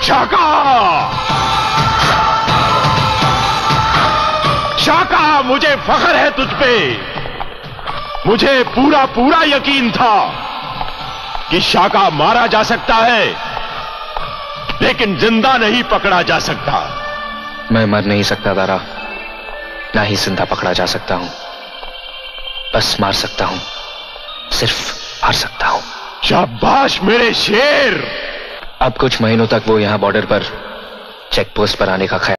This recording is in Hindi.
शाका! शाका, मुझे फख्र है तुझ पे। मुझे पूरा पूरा यकीन था कि शाका मारा जा सकता है, लेकिन जिंदा नहीं पकड़ा जा सकता। मैं मर नहीं सकता दारा, ना ही जिंदा पकड़ा जा सकता हूं। बस मार सकता हूं, सिर्फ मार सकता हूं। शाबाश मेरे शेर। अब कुछ महीनों तक वो यहां बॉर्डर पर चेक पोस्ट पर आने का ख्याल